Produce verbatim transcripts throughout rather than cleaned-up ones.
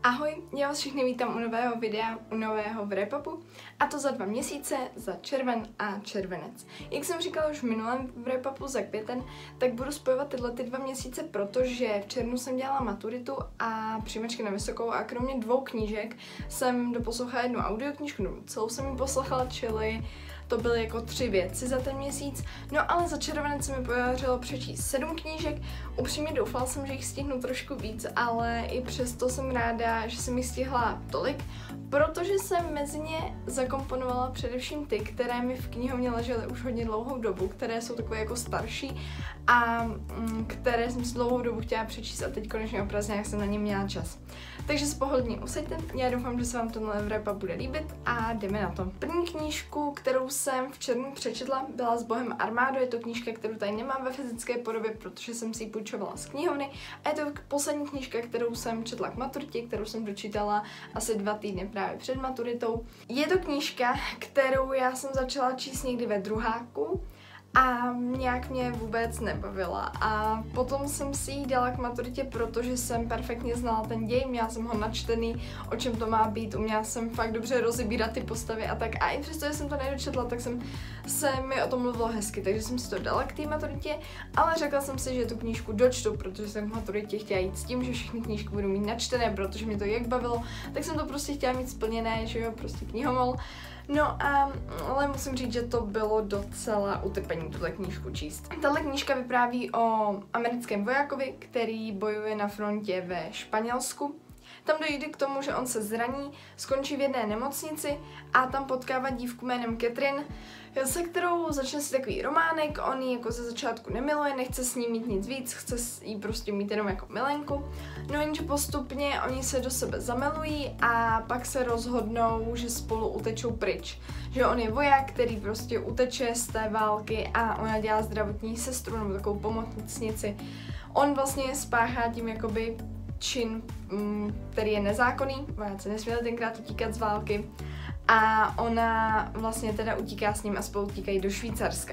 Ahoj, já vás všichni vítám u nového videa, u nového wrap-upu, a to za dva měsíce, za červen a červenec. Jak jsem říkala už v minulém wrap-upu za květen, tak budu spojovat tyhle ty dva měsíce, protože v červnu jsem dělala maturitu a přijímačky na vysokou a kromě dvou knížek jsem doposlouchala jednu audioknížku, no celou jsem ji poslouchala, čili to byly jako tři věci za ten měsíc, no ale za červenec se mi podařilo přečíst sedm knížek. Upřímně doufala jsem, že jich stihnu trošku víc, ale i přesto jsem ráda, že jsem jich stihla tolik, protože jsem mezi ně zakomponovala především ty, které mi v knihovně ležely už hodně dlouhou dobu, které jsou takové jako starší a mm, které jsem si dlouhou dobu chtěla přečíst a teď konečně o prázdninách jsem na ně měla čas. Takže se pohodlně usaďte, já doufám, že se vám tenhle wrap bude líbit a jdeme na to. První knížku, kterou jsem v červnu přečetla, byla S Bohem armádu. Je to knížka, kterou tady nemám ve fyzické podobě, protože jsem si ji půjčovala z knihovny, a je to poslední knížka, kterou jsem četla k maturitě, kterou jsem dočítala asi dva týdny právě před maturitou. Je to knížka, kterou já jsem začala číst někdy ve druháku a nějak mě vůbec nebavila. A potom jsem si ji dala k maturitě, protože jsem perfektně znala ten děj, měla jsem ho načtený, o čem to má být, uměla jsem fakt dobře rozebírat ty postavy a tak. A i přesto, že jsem to nedočetla, tak jsem se mi o tom mluvilo hezky, takže jsem si to dala k té maturitě, ale řekla jsem si, že tu knížku dočtu, protože jsem k maturitě chtěla jít s tím, že všechny knížky budu mít načtené, protože mě to jak bavilo, tak jsem to prostě chtěla mít splněné, že jo, prostě knihomol. No a, ale musím říct, že to bylo docela utrpení tuhle knížku číst. Tahle knížka vypráví o americkém vojákovi, který bojuje na frontě ve Španělsku. Tam dojde k tomu, že on se zraní, skončí v jedné nemocnici a tam potkává dívku jménem Catherine, se kterou začne si takový románek. On ji jako ze začátku nemiluje, nechce s ní mít nic víc, chce jí prostě mít jenom jako milenku. No jenže postupně oni se do sebe zamilují a pak se rozhodnou, že spolu utečou pryč. Že on je voják, který prostě uteče z té války a ona dělá zdravotní sestru nebo takovou pomocnici. On vlastně spáchá tím jakoby čin, který je nezákonný, vojáci nesměli tenkrát utíkat z války, a ona vlastně teda utíká s ním a spolu utíkají do Švýcarska.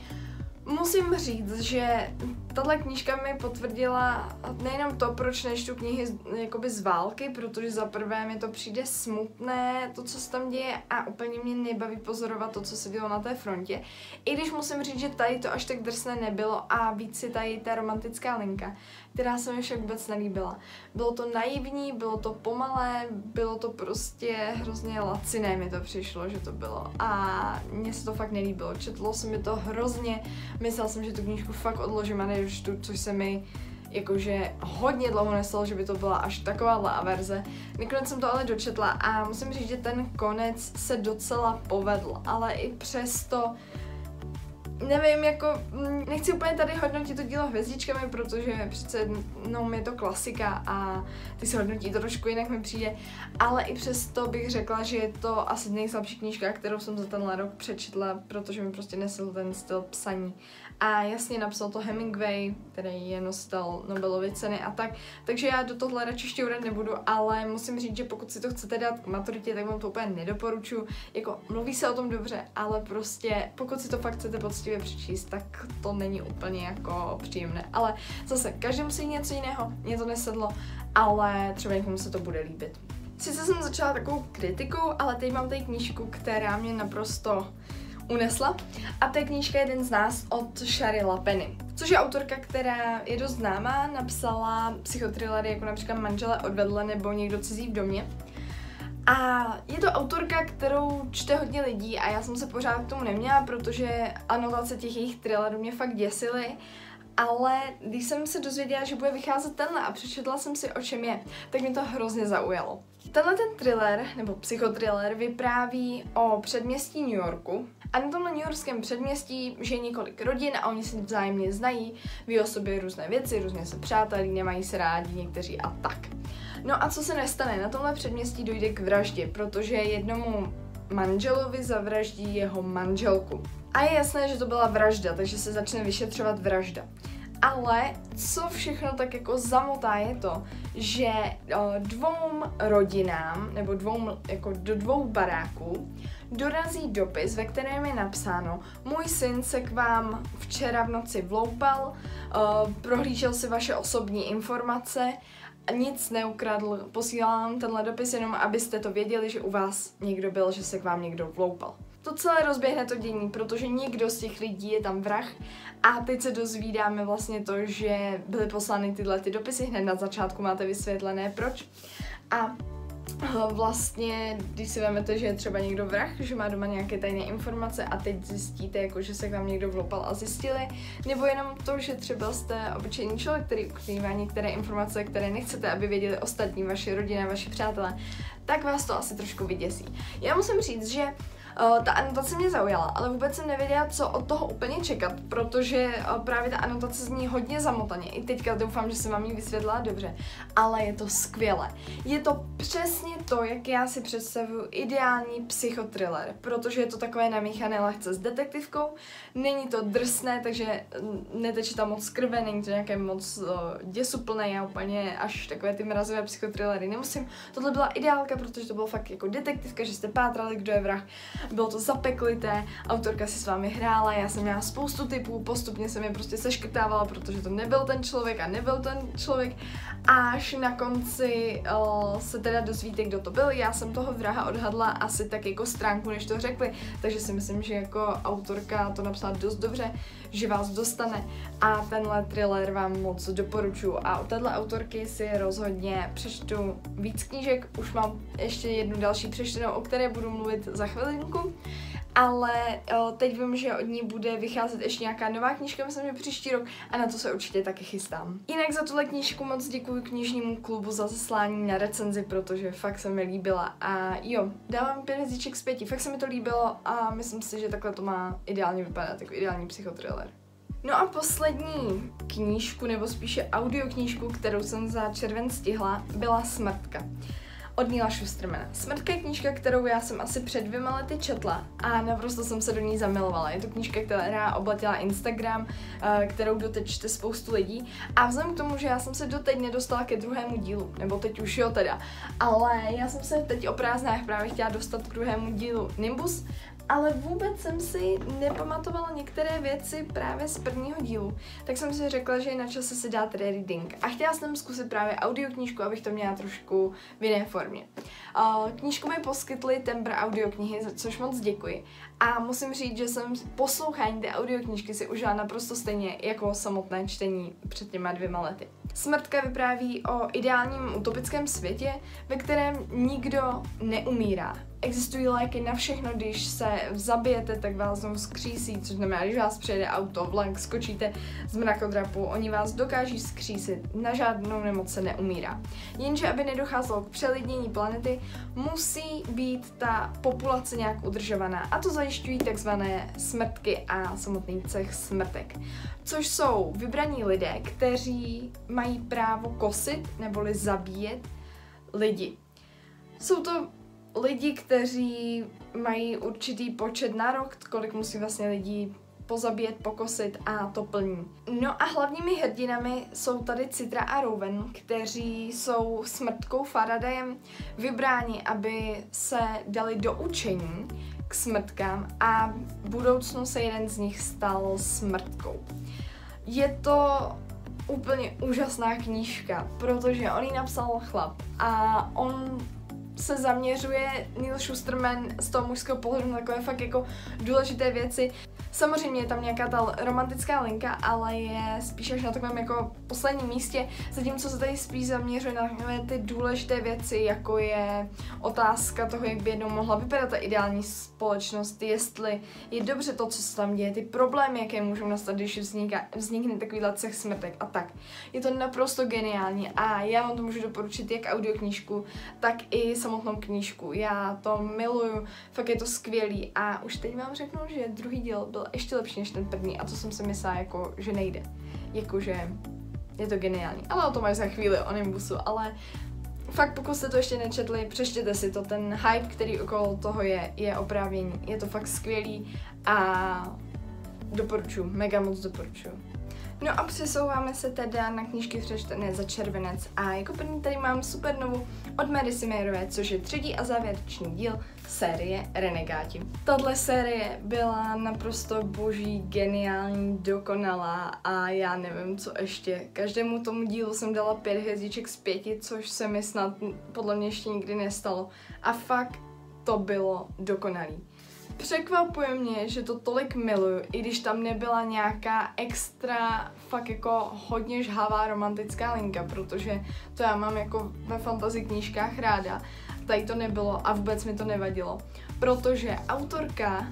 Musím říct, že tahle knížka mi potvrdila nejenom to, proč nečtu knihy jakoby z války, protože za prvé mi to přijde smutné, to, co se tam děje, a úplně mě nebaví pozorovat to, co se dělo na té frontě. I když musím říct, že tady to až tak drsné nebylo a víc si tady ta romantická linka, která se mi však vůbec nelíbila. Bylo to naivní, bylo to pomalé, bylo to prostě hrozně laciné, mi to přišlo, že to bylo. A mně se to fakt nelíbilo. Četlo se mi to hrozně, myslela jsem, že tu knížku fakt odložím a nedočtu, což se mi jakože hodně dlouho nestalo, že by to byla až takováhle averze. Nakonec jsem to ale dočetla a musím říct, že ten konec se docela povedl, ale i přesto nevím, jako, nechci úplně tady hodnotit to dílo hvězdičkami, protože přece no, je to klasika a ty se hodnotí to trošku jinak mi přijde, ale i přesto bych řekla, že je to asi nejslabší knížka, kterou jsem za tenhle rok přečetla, protože mi prostě nesl ten styl psaní. A jasně napsal to Hemingway, který je nositel Nobelovy ceny a tak, takže já do tohle radši šťourat nebudu, ale musím říct, že pokud si to chcete dát k maturitě, tak vám to úplně nedoporučuji. Jako mluví se o tom dobře, ale prostě pokud si to fakt chcete poctivě přečíst, tak to není úplně jako příjemné. Ale zase, každý musí něco jiného, mě to nesedlo, ale třeba někomu se to bude líbit. Sice jsem začala takovou kritikou, ale teď mám tady knížku, která mě naprosto unesla. A to je knížka Jeden z nás od Shari Lapeny, což je autorka, která je dost známá, napsala psychotrillery jako například Manžele odvedle nebo Někdo cizí v domě. A je to autorka, kterou čte hodně lidí a já jsem se pořád k tomu neměla, protože anotace těch jejich thrillerů mě fakt děsily. Ale když jsem se dozvěděla, že bude vycházet tenhle a přečetla jsem si, o čem je, tak mě to hrozně zaujalo. Tenhle ten thriller, nebo psychotriller, vypráví o předměstí New Yorku. A na tomhle newyorském předměstí žije několik rodin a oni se vzájemně znají, ví o sobě různé věci, různě se přátelí, nemají se rádi někteří a tak. No a co se nestane? Na tomhle předměstí dojde k vraždě, protože jednomu manželovi zavraždí jeho manželku. A je jasné, že to byla vražda, takže se začne vyšetřovat vražda. Ale co všechno tak jako zamotá je to, že dvou rodinám, nebo dvou, jako do dvou baráků dorazí dopis, ve kterém je napsáno: můj syn se k vám včera v noci vloupal, prohlížel si vaše osobní informace nic neukradl, posílám tenhle dopis jenom, abyste to věděli, že u vás někdo byl, že se k vám někdo vloupal. To celé rozběhne to dění, protože někdo z těch lidí je tam vrah a teď se dozvídáme vlastně to, že byly poslány tyhle ty dopisy, hned na začátku máte vysvětlené proč. A vlastně, když si vezmete, že je třeba někdo vrah, že má doma nějaké tajné informace a teď zjistíte, jako, že se k vám někdo vloupal a zjistili, nebo jenom to, že třeba jste obyčejný člověk, který ukrývá některé informace, které nechcete, aby věděli ostatní, vaše rodina, vaši přátelé, tak vás to asi trošku vyděsí. Já musím říct, že Uh, ta anotace mě zaujala, ale vůbec jsem nevěděla, co od toho úplně čekat, protože uh, právě ta anotace zní hodně zamotaně. I teďka doufám, že jsem vám ji vysvětlila dobře, ale je to skvělé. Je to přesně to, jak já si představuju ideální psychotriller, protože je to takové namíchané lehce s detektivkou, není to drsné, takže neteče tam moc krve, není to nějaké moc uh, děsuplné, já úplně až takové ty mrazivé psychotrillery nemusím. Tohle byla ideálka, protože to bylo fakt jako detektivka, že jste pátrali, kdo je vrah. Bylo to zapeklité, autorka si s vámi hrála, já jsem měla spoustu typů, postupně jsem je prostě seškrtávala, protože to nebyl ten člověk a nebyl ten člověk. Až na konci uh, se teda dozvíte, kdo to byl. Já jsem toho vraha odhadla asi tak jako stránku, než to řekli, takže si myslím, že jako autorka to napsala dost dobře, že vás dostane a tenhle thriller vám moc doporučuji. A od téhle autorky si rozhodně přečtu víc knížek, už mám ještě jednu další přečtenou, o které budu mluvit za chvilinku, ale o, teď vím, že od ní bude vycházet ještě nějaká nová knížka, myslím, že příští rok a na to se určitě taky chystám. Jinak za tuhle knížku moc děkuji knižnímu klubu za zaslání na recenzi, protože fakt se mi líbila a jo, dávám pět hvězdiček z pěti, fakt se mi to líbilo a myslím si, že takhle to má ideálně vypadat, jako ideální psychotriller. No a poslední knížku, nebo spíše audioknížku, kterou jsem za červen stihla, byla Smrtka od Neila Shustermana. Smrtka je knížka, kterou já jsem asi před dvěma lety četla a naprosto jsem se do ní zamilovala. Je to knížka, která obletila Instagram, kterou doteď čte spoustu lidí a vzhledem k tomu, že já jsem se doteď nedostala ke druhému dílu, nebo teď už jo teda, ale já jsem se teď o prázdnách právě chtěla dostat k druhému dílu Nimbus, ale vůbec jsem si nepamatovala některé věci právě z prvního dílu, tak jsem si řekla, že je na čase si dát rereading a chtěla jsem zkusit právě audioknížku, abych to měla trošku v jiné formě. Knížku mi poskytli Tembr audioknihy, za což moc děkuji a musím říct, že jsem poslouchání té audioknížky si užila naprosto stejně jako samotné čtení před těma dvěma lety. Smrtka vypráví o ideálním utopickém světě, ve kterém nikdo neumírá. Existují léky na všechno, když se zabijete, tak vás znovu zkřísí, což znamená, když vás přijede auto, vlak, skočíte z mrakodrapu, oni vás dokáží zkřísit, na žádnou nemoc se neumírá. Jenže aby nedocházelo k přelidnění planety, musí být ta populace nějak udržovaná a to zajišťují takzvané smrtky a samotný cech smrtek, což jsou vybraní lidé, kteří mají právo kosit neboli zabíjet lidi. Jsou to lidi, kteří mají určitý počet na rok, kolik musí vlastně lidí pozabíjet, pokosit a to plní. No a hlavními hrdinami jsou tady Citra a Rowan, kteří jsou smrtkou Faradayem vybráni, aby se dali do učení k smrtkám a v budoucnu se jeden z nich stal smrtkou. Je to úplně úžasná knížka, protože on ji napsal chlap a on se zaměřuje Neil Shusterman z toho mužského pohledu na takové fakt jako důležité věci. Samozřejmě je tam nějaká ta romantická linka, ale je spíš až na takovém jako posledním místě, zatímco se tady spíš zaměřuje na ty důležité věci, jako je otázka toho, jak by jednou mohla vypadat ta ideální společnost, jestli je dobře to, co se tam děje, ty problémy, jaké můžou nastat, když vzniká, vznikne takovýhle cech smrtek a tak. Je to naprosto geniální a já vám to můžu doporučit jak audioknížku, tak i samotnou knížku. Já to miluju, fakt je to skvělý a už teď vám řeknu, že druhý díl byl ještě lepší než ten první a to jsem si myslela, jako, že nejde. Jakože je to geniální. Ale o tom až za chvíli, o Nimbusu, ale fakt pokud jste to ještě nečetli, přečtěte si to, ten hype, který okolo toho je, je oprávněný. Je to fakt skvělý a doporučuji, mega moc doporučuji. No a přesouváme se teda na knížky přečtené za červenec a jako první tady mám super novu od Mary Simérové, což je třetí a závěrečný díl série Renegáti. Tahle série byla naprosto boží, geniální, dokonalá a já nevím, co ještě. Každému tomu dílu jsem dala pět hvězdiček z pěti, což se mi snad podle mě ještě nikdy nestalo. A fakt to bylo dokonalý. Překvapuje mě, že to tolik miluju, i když tam nebyla nějaká extra, fakt jako hodně žhavá romantická linka, protože to já mám jako ve fantasy knížkách ráda. Tady to nebylo a vůbec mi to nevadilo, protože autorka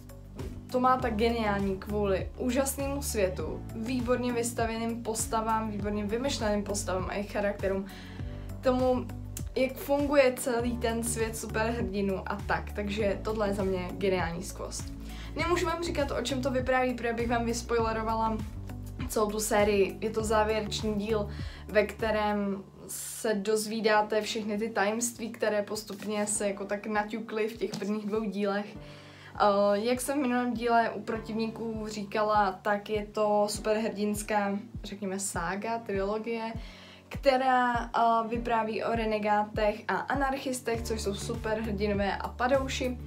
to má tak geniální kvůli úžasnému světu, výborně vystavěným postavám, výborně vymyšleným postavám a jejich charakterům, tomu, jak funguje celý ten svět superhrdinů a tak, takže tohle je za mě geniální skvost. Nemůžu vám říkat, o čem to vypráví, protože bych vám vyspoilerovala celou tu sérii. Je to závěrečný díl, ve kterém se dozvídáte všechny ty tajemství, které postupně se jako tak naťukly v těch prvních dvou dílech. Uh, jak jsem v minulém díle u protivníků říkala, tak je to superhrdinská, řekněme, sága, trilogie, která uh, vypráví o renegátech a anarchistech, což jsou superhrdinové a padouši.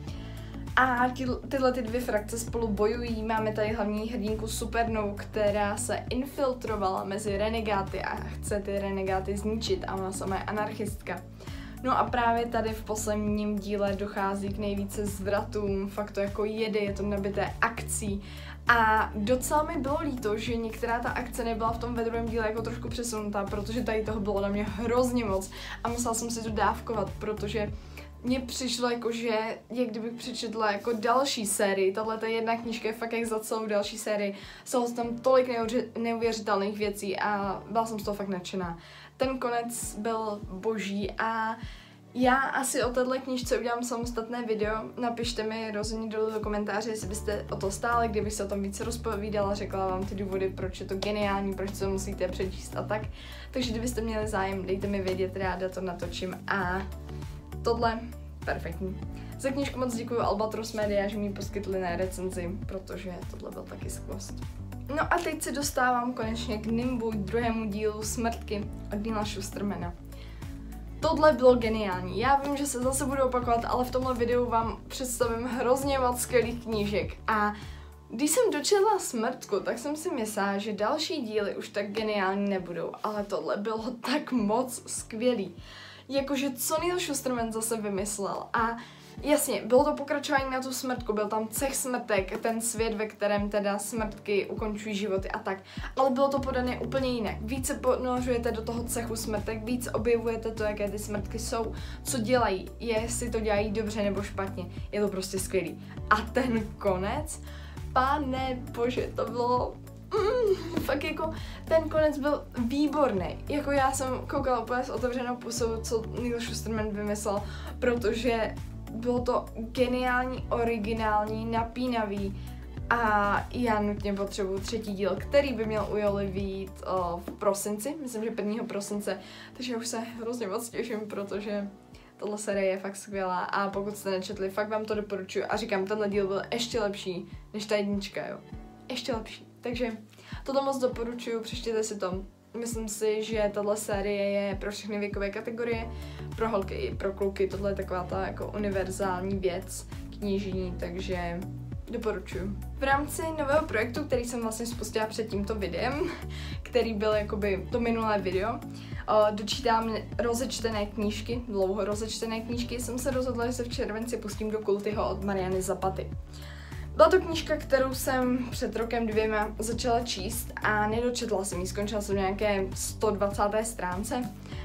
A ty, tyhle ty dvě frakce spolu bojují. Máme tady hlavní hrdinku Supernovu, která se infiltrovala mezi renegáty a chce ty renegáty zničit a ona sama je anarchistka. No a právě tady v posledním díle dochází k nejvíce zvratům, fakt to jako jede, je to nabité akcí. A docela mi bylo líto, že některá ta akce nebyla v tom ve druhém díle jako trošku přesunutá, protože tady toho bylo na mě hrozně moc a musela jsem si to dávkovat, protože mně přišlo jako, že jak kdybych přečetla jako další sérii, tahle jedna knížka je fakt jak za celou další sérii, jsou tam tolik neuvěřitelných věcí a byla jsem z toho fakt nadšená. Ten konec byl boží a já asi o této knížce udělám samostatné video, napište mi rozhodně dolů do komentáře, jestli byste o to stáli, kdybych se o tom více rozpovídala, řekla vám ty důvody, proč je to geniální, proč to musíte přečíst a tak. Takže kdybyste měli zájem, dejte mi vědět, ráda to natočím a tohle perfektní. Za knížku moc děkuju Albatros Media, že mi poskytli na recenzi, protože tohle byl taky skvost. No a teď se dostávám konečně k Nimbu, druhému dílu Smrtky od Neila Shustermana. Tohle bylo geniální. Já vím, že se zase budu opakovat, ale v tomhle videu vám představím hrozně moc skvělých knížek. A když jsem dočetla Smrtku, tak jsem si myslela, že další díly už tak geniální nebudou, ale tohle bylo tak moc skvělý. Jakože co Neil Shusterman zase vymyslel a jasně, bylo to pokračování na tu smrtku, byl tam cech smrtek, ten svět, ve kterém teda smrtky ukončují životy a tak, ale bylo to podané úplně jinak. Víc se ponořujete do toho cechu smrtek, víc objevujete to, jaké ty smrtky jsou, co dělají, jestli to dělají dobře nebo špatně, je to prostě skvělý. A ten konec, pane bože, to bylo... Mm, fakt jako ten konec byl výborný. Jako já jsem koukala úplně s otevřenou pusou, co Neil Shusterman vymyslel, protože bylo to geniální, originální, napínavý a já nutně potřebuju třetí díl, který by měl u Joli vyjít uh, v prosinci, myslím, že prvního prosince, takže už se hrozně moc těším, protože tahle série je fakt skvělá a pokud jste nečetli, fakt vám to doporučuji a říkám, tenhle díl byl ještě lepší než ta jednička, jo. Ještě lepší. Takže toto moc doporučuji, přečtěte si to. Myslím si, že tahle série je pro všechny věkové kategorie, pro holky i pro kluky, tohle je taková ta jako univerzální věc knižní, takže doporučuji. V rámci nového projektu, který jsem vlastně spustila před tímto videem, který byl jakoby to minulé video, dočítám rozečtené knížky, dlouho rozečtené knížky, jsem se rozhodla, že se v červenci pustím do Kultyho od Mariany Zapaty. Byla to knížka, kterou jsem před rokem dvěma začala číst a nedočetla jsem ji, skončila jsem nějaké sto dvacáté stránce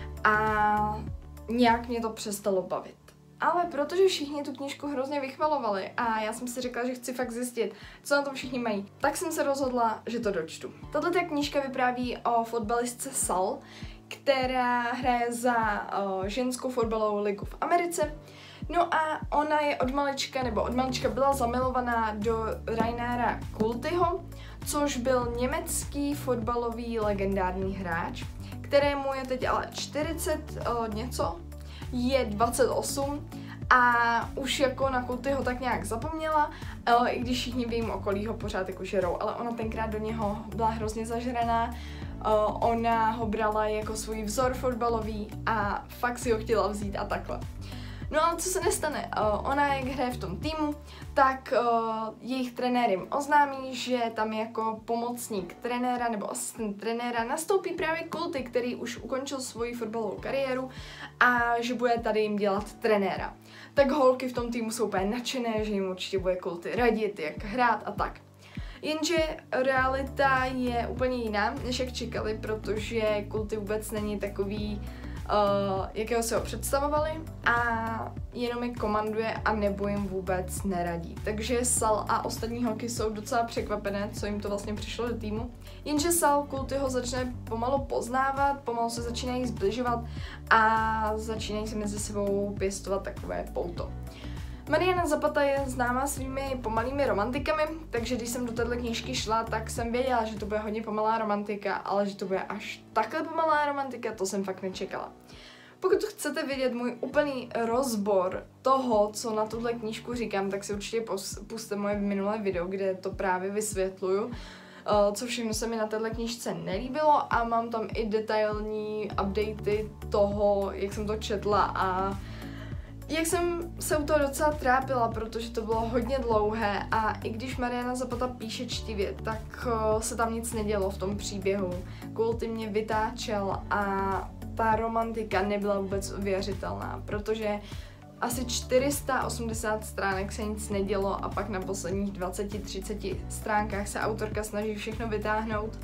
a nějak mě to přestalo bavit. Ale protože všichni tu knížku hrozně vychvalovali a já jsem si řekla, že chci fakt zjistit, co na to všichni mají, tak jsem se rozhodla, že to dočtu. Tato knížka vypráví o fotbalistce Sal, která hraje za o, ženskou fotbalovou ligu v Americe. No a ona je od malička, nebo od malička byla zamilovaná do Rainera Kultyho, což byl německý fotbalový legendární hráč, kterému je teď ale čtyřicet o, něco, je dvacet osm a už jako na Kultyho tak nějak zapomněla, o, i když všichni v jejím okolí ho pořád jako žerou, ale ona tenkrát do něho byla hrozně zažraná, o, ona ho brala jako svůj vzor fotbalový a fakt si ho chtěla vzít a takhle. No ale co se nestane? Uh, ona, jak hraje v tom týmu, tak uh, jejich trenér jim oznámí, že tam jako pomocník trenéra nebo asistent trenéra nastoupí právě Coulty, který už ukončil svoji fotbalovou kariéru a že bude tady jim dělat trenéra. Tak holky v tom týmu jsou úplně nadšené, že jim určitě bude Coulty radit, jak hrát a tak. Jenže realita je úplně jiná, než jak čekali, protože Coulty vůbec není takový, uh, jakého se ho představovali a jenom je komanduje a nebo jim vůbec neradí. Takže Sal a ostatní holky jsou docela překvapené, co jim to vlastně přišlo do týmu. Jenže Sal Coulty ho začne pomalu poznávat, pomalu se začínají zbližovat a začínají se mezi sebou pěstovat takové pouto. Mariana Zapata je známá svými pomalými romantikami, takže když jsem do této knížky šla, tak jsem věděla, že to bude hodně pomalá romantika, ale že to bude až takhle pomalá romantika, to jsem fakt nečekala. Pokud chcete vidět můj úplný rozbor toho, co na tuhle knížku říkám, tak si určitě pusťte moje minulé video, kde to právě vysvětluju, co všechno se mi na této knížce nelíbilo a mám tam i detailní updaty toho, jak jsem to četla a jak jsem se u toho docela trápila, protože to bylo hodně dlouhé a i když Mariana Zapata píše čtivě, tak se tam nic nedělo v tom příběhu. Coulty mě vytáčel a ta romantika nebyla vůbec uvěřitelná, protože asi čtyři sta osmdesát stránek se nic nedělo a pak na posledních dvaceti třiceti stránkách se autorka snaží všechno vytáhnout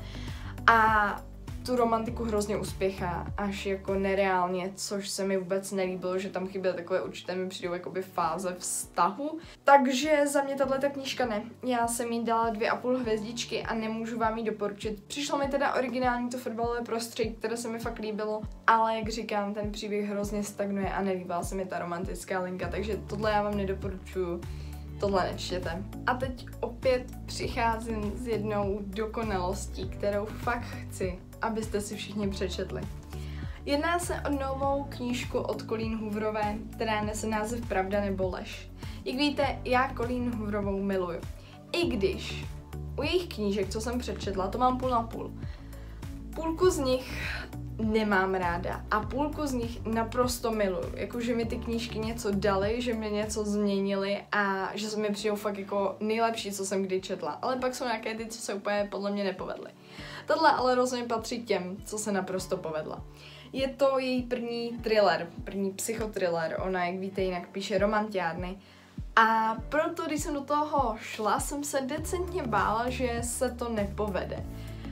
a tu romantiku hrozně uspěchá, až jako nereálně, což se mi vůbec nelíbilo, že tam chyběly takové určité mi přijdou jakoby fáze vztahu. Takže za mě tato knížka ne. Já jsem jí dala dvě a půl hvězdičky a nemůžu vám ji doporučit. Přišlo mi teda originální to fotbalové prostředí, které se mi fakt líbilo, ale jak říkám, ten příběh hrozně stagnuje a nelíbila se mi ta romantická linka, takže tohle já vám nedoporučuju. Tohle nečtěte. A teď opět přicházím s jednou dokonalostí, kterou fakt chci, abyste si všichni přečetli. Jedná se o novou knížku od Colleen Hooverové, která nese název Pravda nebo lež. Jak víte, já Colleen Hooverovou miluju. I když u jejich knížek, co jsem přečetla, to mám půl na půl. Půlku z nich nemám ráda a půlku z nich naprosto miluju. Jakože mi ty knížky něco dali, že mi něco změnili a že se mi přijdou fakt jako nejlepší, co jsem kdy četla. Ale pak jsou nějaké ty, co se úplně podle mě nepovedly. Tohle ale rozhodně patří těm, co se naprosto povedla. Je to její první thriller, první psychotriller. Ona, jak víte, jinak píše romantiárny. A proto, když jsem do toho šla, jsem se decentně bála, že se to nepovede.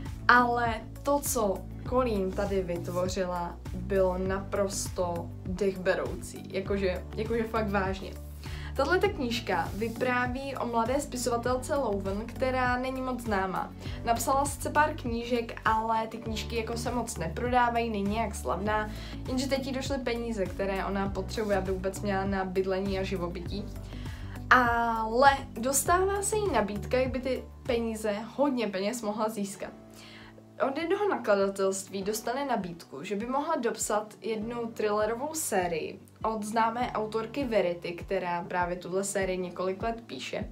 Ale to, co Colleen tady vytvořila, bylo naprosto dechberoucí, jakože, jakože fakt vážně. Tato knížka vypráví o mladé spisovatelce Louven, která není moc známá. Napsala sice pár knížek, ale ty knížky jako se moc neprodávají, není nějak slavná, jenže teď jí došly peníze, které ona potřebuje, aby vůbec měla na bydlení a živobytí. Ale dostává se jí nabídka, jak by ty peníze, hodně peněz mohla získat. Od jednoho nakladatelství dostane nabídku, že by mohla dopsat jednu thrillerovou sérii od známé autorky Verity, která právě tuhle sérii několik let píše.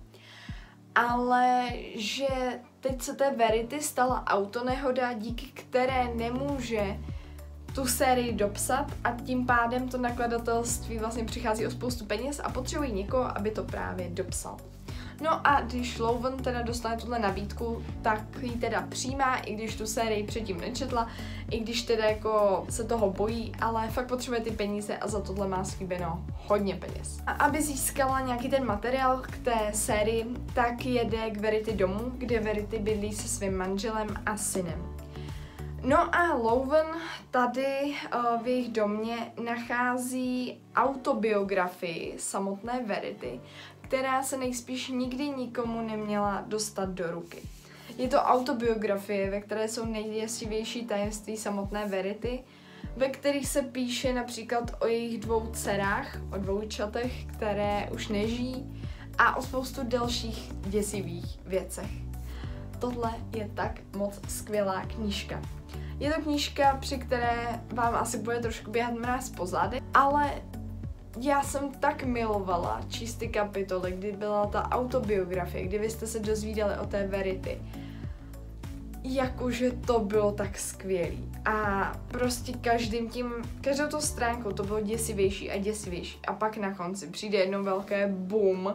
Ale že teď se té Verity stala autonehoda, díky které nemůže tu sérii dopsat a tím pádem to nakladatelství vlastně přichází o spoustu peněz a potřebují někoho, aby to právě dopsal. No a když Louven teda dostane tuhle nabídku, tak ji teda přijímá, i když tu sérii předtím nečetla, i když teda jako se toho bojí, ale fakt potřebuje ty peníze a za tohle má slíbeno hodně peněz. A aby získala nějaký ten materiál k té sérii, tak jede k Verity domů, kde Verity bydlí se svým manželem a synem. No a Louven tady uh, v jejich domě nachází autobiografii samotné Verity, která se nejspíš nikdy nikomu neměla dostat do ruky. Je to autobiografie, ve které jsou nejděsivější tajemství samotné Verity, ve kterých se píše například o jejich dvou dcerách, o dvoučatech, které už nežijí, a o spoustu dalších děsivých věcech. Tohle je tak moc skvělá knížka. Je to knížka, při které vám asi bude trošku běhat mráz po zádech, ale já jsem tak milovala číst ty kapitoly, kdy byla ta autobiografie, kdy vy jste se dozvídali o té Verity. jakože to bylo tak skvělý. A prostě každým tím, každou tou stránkou to bylo děsivější a děsivější. A pak na konci přijde jedno velké boom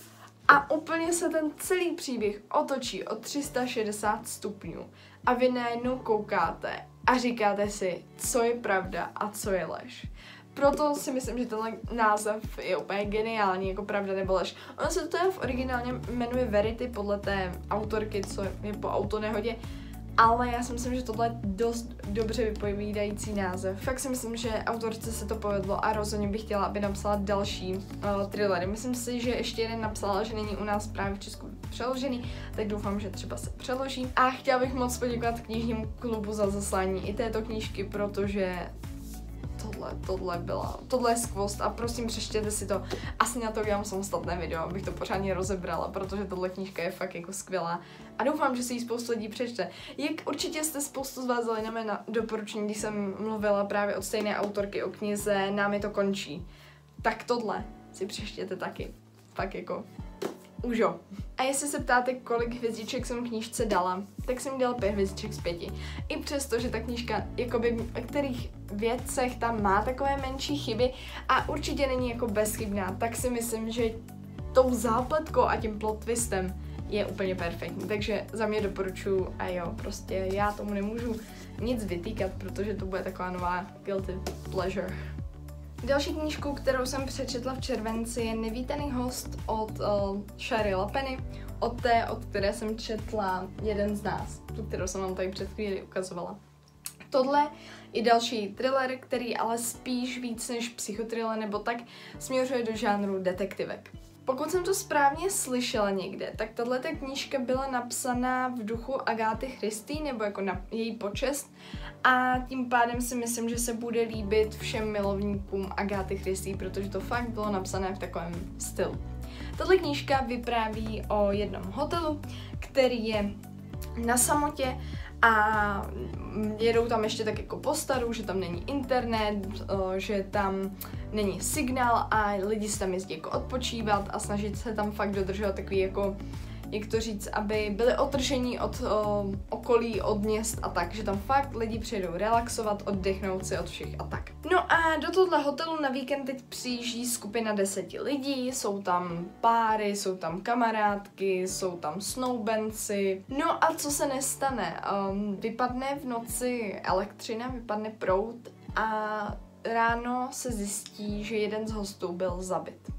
a úplně se ten celý příběh otočí o tři sta šedesát stupňů. A vy najednou koukáte a říkáte si, co je pravda a co je lež. Proto si myslím, že tenhle název je úplně geniální, jako pravda nebo lež. Ono se to v originálně jmenuje Verity podle té autorky, co je po autonehodě, ale já si myslím, že tohle je dost dobře vypovídající název. Fakt si myslím, že autorce se to povedlo a rozhodně bych chtěla, aby napsala další uh, thrillery. Myslím si, že ještě jeden napsala, že není u nás právě v Česku přeložený, tak doufám, že třeba se přeloží. A chtěla bych moc poděkovat knižnímu klubu za zaslání i této knížky, protože tohle, tohle byla, tohle je skvost a prosím přečtěte si to. Asi na to udělám samostatné video, abych to pořádně rozebrala, protože tohle knížka je fakt jako skvělá a doufám, že si ji spoustu lidí přečte. Jak určitě jste spoustu z vás dali na mé doporučení, když jsem mluvila právě od stejné autorky o knize Námi to končí, tak tohle si přečtěte taky. Fakt jako už jo. A jestli se ptáte, kolik hvězdiček jsem knížce dala, tak jsem dala pět hvězdiček z pěti. I přesto, že ta knížka jakoby v kterých věcech tam má takové menší chyby a určitě není jako bezchybná, tak si myslím, že tou zápletkou a tím plot twistem je úplně perfektní. Takže za mě doporučuji a jo, prostě já tomu nemůžu nic vytýkat, protože to bude taková nová guilty pleasure. Další knížku, kterou jsem přečetla v červenci, je Nevítaný host od uh, Shary Lapeny, od té, od které jsem četla Jeden z nás, tu, kterou jsem vám tady před chvíli ukazovala. Tohle je další thriller, který ale spíš víc než psychotriller nebo tak směřuje do žánru detektivek. Pokud jsem to správně slyšela někde, tak tato knížka byla napsaná v duchu Agáty Christie, nebo jako na její počest, a tím pádem si myslím, že se bude líbit všem milovníkům Agáty Christie, protože to fakt bylo napsané v takovém stylu. Tato knížka vypráví o jednom hotelu, který je na samotě a jedou tam ještě tak jako po staru, že tam není internet, že tam není signál a lidi se tam jezdí jako odpočívat a snažit se tam fakt dodržovat takový jako, jak to říct, aby byli odtržení od o, okolí, od měst a tak, že tam fakt lidi přijedou relaxovat, oddechnout si od všech a tak. No a do tohle hotelu na víkend teď přijíždí skupina deseti lidí, jsou tam páry, jsou tam kamarádky, jsou tam snoubenci. No a co se nestane? Um, vypadne v noci elektřina, vypadne proud a ráno se zjistí, že jeden z hostů byl zabit.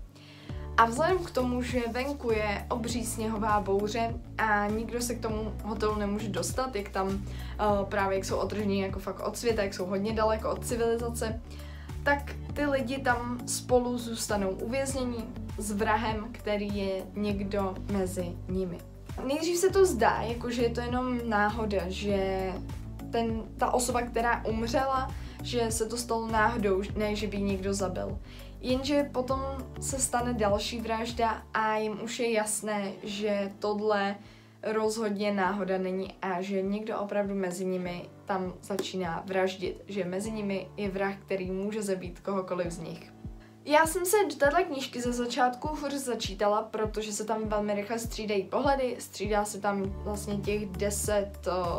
A vzhledem k tomu, že venku je obří sněhová bouře a nikdo se k tomu hotelu nemůže dostat, jak tam uh, právě jak jsou održení jako fakt od světa, jak jsou hodně daleko od civilizace, tak ty lidi tam spolu zůstanou uvěznění s vrahem, který je někdo mezi nimi. Nejdřív se to zdá, jakože je to jenom náhoda, že ten, ta osoba, která umřela, že se to stalo náhodou, ne že by někdo zabil. Jenže potom se stane další vražda a jim už je jasné, že tohle rozhodně náhoda není a že někdo opravdu mezi nimi tam začíná vraždit, že mezi nimi je vrah, který může zabít kohokoliv z nich. Já jsem se do téhle knížky ze začátku furt začítala, protože se tam velmi rychle střídají pohledy, střídá se tam vlastně těch deset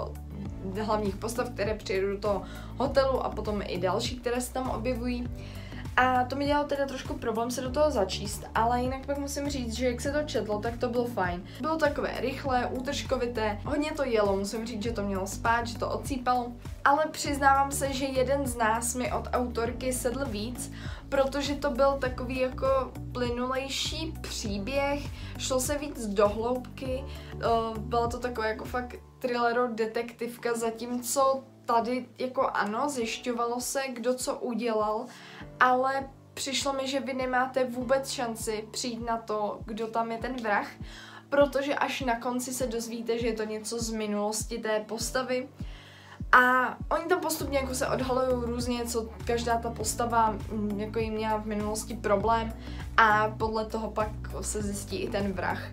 uh, hlavních postav, které přijedou do toho hotelu a potom i další, které se tam objevují. A to mi dělalo teda trošku problém se do toho začíst, ale jinak pak musím říct, že jak se to četlo, tak to bylo fajn. Bylo takové rychlé, útržkovité, hodně to jelo, musím říct, že to mělo spát, že to odsýpalo, ale přiznávám se, že Jeden z nás mi od autorky sedl víc, protože to byl takový jako plynulejší příběh, šlo se víc do hloubky, byla to taková jako fakt thrillero detektivka, zatímco tady jako ano, zjišťovalo se, kdo co udělal, ale přišlo mi, že vy nemáte vůbec šanci přijít na to, kdo tam je ten vrah, protože až na konci se dozvíte, že je to něco z minulosti té postavy. A oni tam postupně jako se odhalují různě, co každá ta postava jako jim měla v minulosti problém a podle toho pak se zjistí i ten vrah.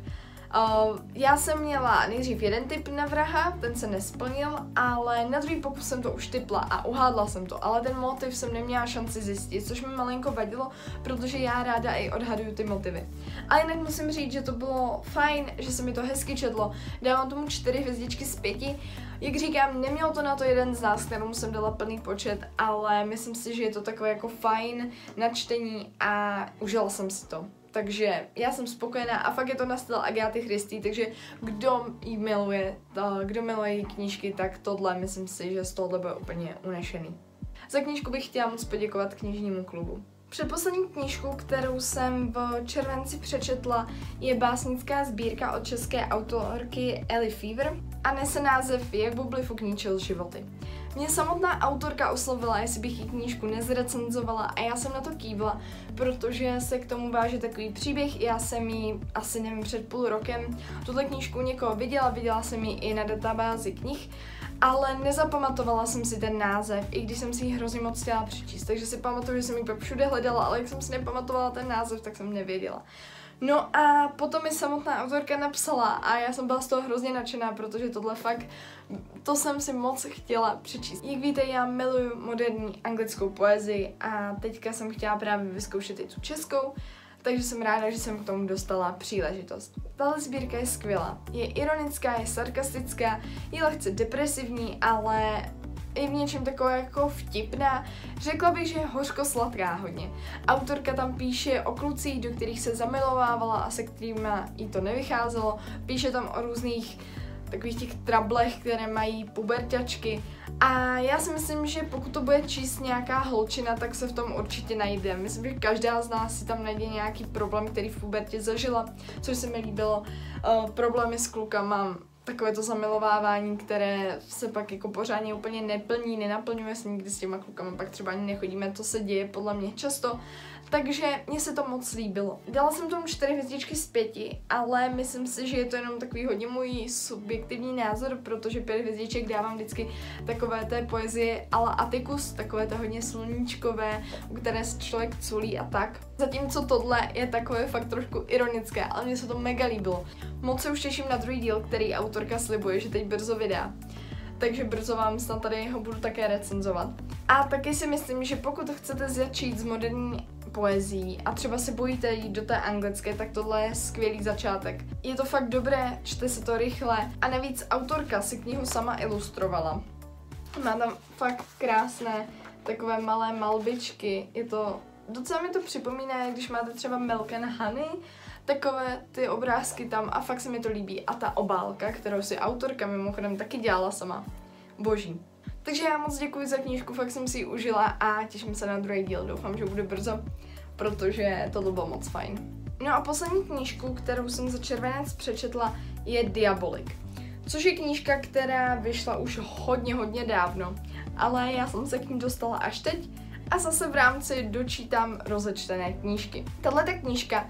Uh, já jsem měla nejdřív jeden tip na vraha, ten se nesplnil, ale na druhý pokus jsem to už tipla a uhádla jsem to, ale ten motiv jsem neměla šanci zjistit, což mi malinko vadilo, protože já ráda i odhaduju ty motivy. A jinak musím říct, že to bylo fajn, že se mi to hezky četlo, dávám tomu čtyři hvězdičky z pěti. Jak říkám, nemělo to na to jeden z nás, kterému jsem dala plný počet, ale myslím si, že je to takové jako fajn na čtení a užila jsem si to. Takže já jsem spokojená a fakt je to na styl Agáty Christie, takže kdo jí miluje, kdo miluje její knížky, tak tohle myslím si, že z tohohle bude úplně unešený. Za knížku bych chtěla moc poděkovat knižnímu klubu. Předposlední knížku, kterou jsem v červenci přečetla, je básnická sbírka od české autorky Ellie Fever a nese název Jak bubly fukníčil životy. Mě samotná autorka oslovila, jestli bych jí knížku nezrecenzovala a já jsem na to kývla, protože se k tomu váže takový příběh. Já jsem ji asi nevím před půl rokem tuhle knížku někoho viděla, viděla jsem ji i na databázi knih, ale nezapamatovala jsem si ten název, i když jsem si ji hrozně moc chtěla přečíst, takže si pamatuju, že jsem ji všude hledala, ale jak jsem si nepamatovala ten název, tak jsem nevěděla. No a potom mi samotná autorka napsala a já jsem byla z toho hrozně nadšená, protože tohle fakt, to jsem si moc chtěla přečíst. Jak víte, já miluju moderní anglickou poezii a teďka jsem chtěla právě vyzkoušet i tu českou, takže jsem ráda, že jsem k tomu dostala příležitost. Tahle sbírka je skvělá, je ironická, je sarkastická, je lehce depresivní, ale i v něčem takové jako vtipná. Řekla bych, že je hořko-sladká hodně. Autorka tam píše o klucích, do kterých se zamilovávala a se kterými jí to nevycházelo. Píše tam o různých takových těch trablech, které mají puberťačky. A já si myslím, že pokud to bude číst nějaká holčina, tak se v tom určitě najde. Myslím, že každá z nás si tam najde nějaký problém, který v pubertě zažila, což se mi líbilo. Uh, problémy s klukama, takové to zamilovávání, které se pak jako pořádně úplně neplní, nenaplňuje se nikdy s těma klukama, pak třeba ani nechodíme, to se děje podle mě často, takže mně se to moc líbilo. Dala jsem tomu čtyři hvězdičky z pěti, ale myslím si, že je to jenom takový hodně můj subjektivní názor, protože pět hvězdiček dávám vždycky takové té poezie a la Atticus, takové to hodně sluníčkové, u které se člověk culí a tak. Zatímco tohle je takové fakt trošku ironické, ale mně se to mega líbilo. Moc se už těším na druhý díl, který autorka slibuje, že teď brzo vydá. Takže brzo vám snad tady ho budu také recenzovat. A taky si myslím, že pokud chcete začít s moderní poezí a třeba se bojíte jít do té anglické, tak tohle je skvělý začátek. Je to fakt dobré, čte se to rychle a navíc autorka si knihu sama ilustrovala. Má tam fakt krásné takové malé malbičky, je to, docela mi to připomíná, když máte třeba Milk and Honey, takové ty obrázky tam a fakt se mi to líbí. A ta obálka, kterou si autorka mimochodem taky dělala sama. Boží. Takže já moc děkuji za knížku, fakt jsem si ji užila a těším se na druhý díl. Doufám, že bude brzo, protože to bylo moc fajn. No a poslední knížku, kterou jsem za červenec přečetla, je Diabolik. Což je knížka, která vyšla už hodně, hodně dávno, ale já jsem se k ní dostala až teď a zase v rámci dočítám rozečtené knížky. Tato knížka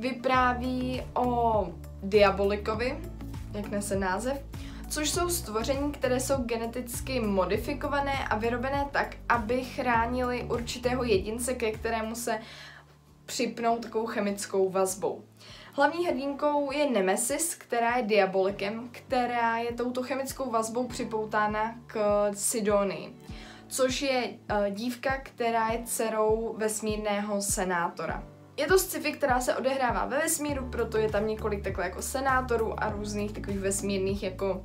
vypráví o Diabolikovi, jak nese název, což jsou stvoření, které jsou geneticky modifikované a vyrobené tak, aby chránili určitého jedince, ke kterému se připnou takovou chemickou vazbou. Hlavní hrdinkou je Nemesis, která je Diabolikem, která je touto chemickou vazbou připoutána k Sidonii, což je uh, dívka, která je dcerou vesmírného senátora. Je to sci-fi, která se odehrává ve vesmíru, proto je tam několik takhle jako senátorů a různých takových vesmírných jako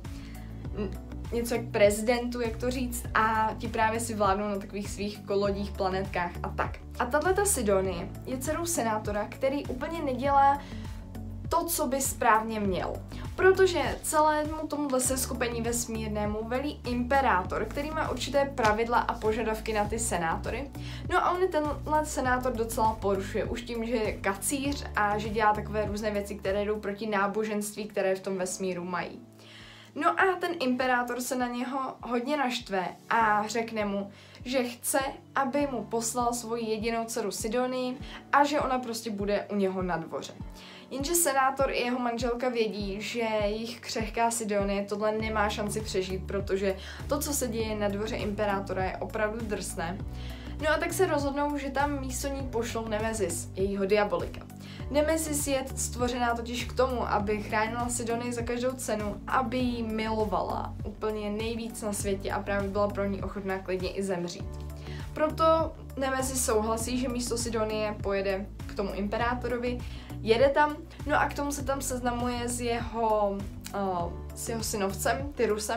něco jak prezidentů, jak to říct, a ti právě si vládnou na takových svých kolodích, planetkách a tak. A tato Sidonie je dcerou senátora, který úplně nedělá to, co by správně měl. Protože celému tomuhle seskupení vesmírnému velí imperátor, který má určité pravidla a požadavky na ty senátory. No a on tenhle senátor docela porušuje už tím, že je kacíř a že dělá takové různé věci, které jdou proti náboženství, které v tom vesmíru mají. No a ten imperátor se na něho hodně naštve a řekne mu, že chce, aby mu poslal svoji jedinou dceru Sidonii a že ona prostě bude u něho na dvoře. Jenže senátor i jeho manželka vědí, že jejich křehká Sidonie tohle nemá šanci přežít, protože to, co se děje na dvoře imperátora, je opravdu drsné. No a tak se rozhodnou, že tam místo ní pošlou Nemesis, jejího diabolika. Nemesis je stvořená totiž k tomu, aby chránila Sidonii za každou cenu, aby ji milovala úplně nejvíc na světě a právě byla pro ní ochotná klidně i zemřít. Proto Nemesis souhlasí, že místo Sidonie pojede k tomu imperátorovi, jede tam, no a k tomu se tam seznamuje s jeho, uh, s jeho synovcem, Tyrusem,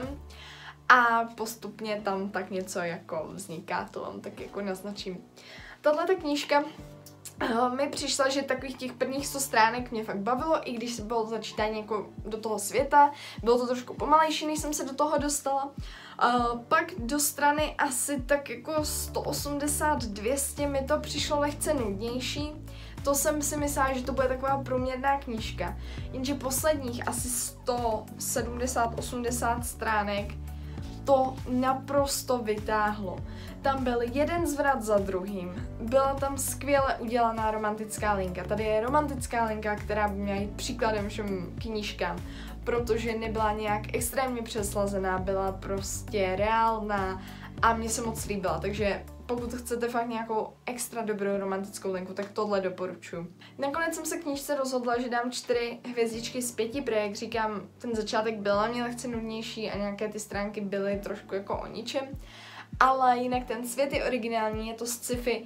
a postupně tam tak něco jako vzniká, to vám tak jako naznačím. Tahle ta knížka uh, mi přišla, že takových těch prvních sto stránek mě fakt bavilo, i když se bylo začítání jako do toho světa, bylo to trošku pomalejší, než jsem se do toho dostala. Uh, pak do strany asi tak jako sto osmdesát dvě stě mi to přišlo lehce nudnější. To jsem si myslela, že to bude taková průměrná knížka, jenže posledních asi sto sedmdesát osmdesát stránek to naprosto vytáhlo. Tam byl jeden zvrat za druhým, byla tam skvěle udělaná romantická linka. Tady je romantická linka, která by měla jít příkladem všem knížkám, protože nebyla nějak extrémně přeslazená, byla prostě reálná a mně se moc líbila, takže pokud chcete fakt nějakou extra dobrou romantickou linku, tak tohle doporučuji. Nakonec jsem se knížce rozhodla, že dám čtyři hvězdičky z pěti, protože jak říkám, ten začátek byl na mě lehce nudnější a nějaké ty stránky byly trošku jako o ničem, ale jinak ten svět je originální, je to sci-fi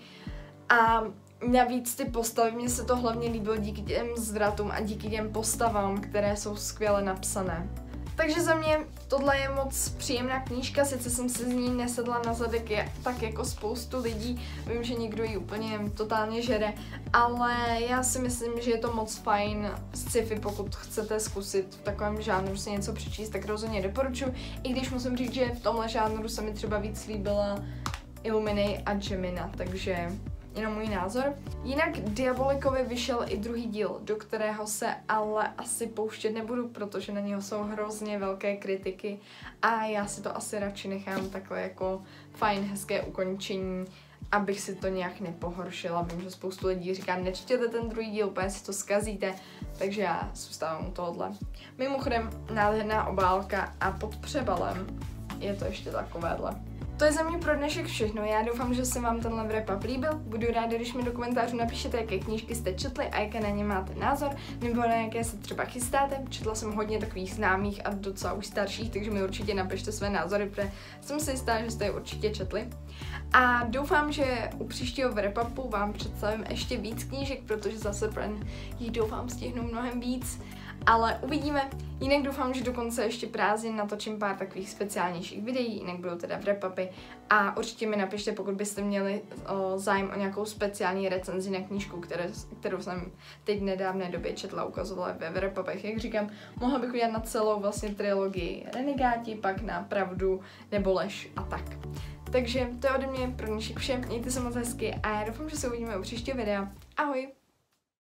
a navíc ty postavy, mně se to hlavně líbilo díky těm zvratům a díky těm postavám, které jsou skvěle napsané. Takže za mě tohle je moc příjemná knížka, sice jsem se z ní nesedla na zadek je, tak jako spoustu lidí, vím, že někdo ji úplně totálně žere, ale já si myslím, že je to moc fajn sci-fi, pokud chcete zkusit v takovém žánru si něco přečíst, tak rozhodně doporučuji, i když musím říct, že v tomhle žánru se mi třeba víc líbila Illuminae a Gemina, takže jenom můj názor. Jinak Diabolikovi vyšel i druhý díl, do kterého se ale asi pouštět nebudu, protože na něho jsou hrozně velké kritiky a já si to asi radši nechám takhle jako fajn, hezké ukončení, abych si to nějak nepohoršila. Vím, že spoustu lidí říká, nečtěte ten druhý díl, úplně si to zkazíte, takže já zůstávám u tohohle. Mimochodem, nádherná obálka a pod přebalem je to ještě takovéhle. To je za mě pro dnešek všechno, já doufám, že se vám tenhle wrap-up líbil, budu ráda, když mi do komentářů napíšete, jaké knížky jste četli a jaké na ně máte názor, nebo na jaké se třeba chystáte, četla jsem hodně takových známých a docela už starších, takže mi určitě napište své názory, protože jsem si jistá, že jste je určitě četli. A doufám, že u příštího wrap-upu vám představím ještě víc knížek, protože zase pro jich doufám stihnu mnohem víc. Ale uvidíme, jinak doufám, že dokonce ještě prázdnin natočím pár takových speciálnějších videí, jinak budou teda wrap-upy a určitě mi napište, pokud byste měli o, zájem o nějakou speciální recenzi na knížku, které, kterou jsem teď v nedávné době četla, ukazovala ve wrap-upech. Jak říkám, mohla bych udělat na celou vlastně trilogii Renegáti, pak na Pravdu nebo Lež a tak. Takže to je ode mě pro dnešek vše, mějte se moc hezky a já doufám, že se uvidíme u příštího videa. Ahoj!